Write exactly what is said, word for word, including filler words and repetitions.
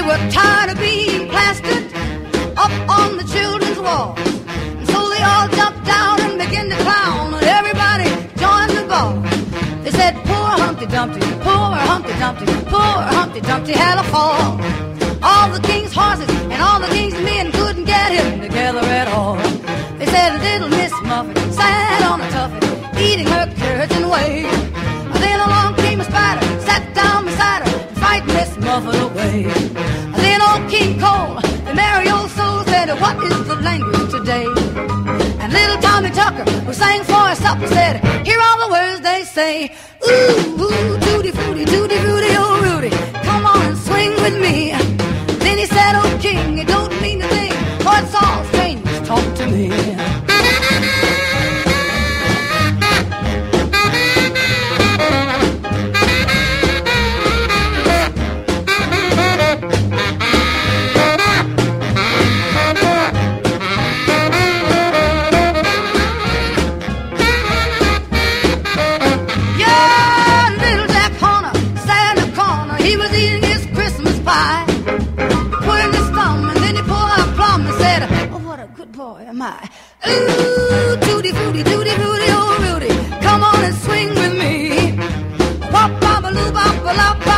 were tired of being plastered up on the children's wall. And so they all jumped down and began to clown, and everybody joined the ball. They said, poor Humpty Dumpty, poor Humpty Dumpty, poor Humpty Dumpty had a fall. All the king's horses and all the king's men couldn't get him together at all. They said little Miss Muffet sat on a tuffet, eating her carrots and whey. Then along came a spider, sat down beside her, and frightened Miss Muffet away. Then old King Cole, the merry old soul, said, what is the language today? And little Tommy Tucker, who sang for us supper, said, here are the words they say. Ooh, ooh, tutti frutti, tutti frutti, oh Rudy, come on and swing with me. Then he said, oh King, it don't mean a thing, for it's all strangers talk to me. Ooh, tutti frutti, tutti frutti, oh Rudy, come on and swing with me. Wop, bop, a loo, bop, a lop,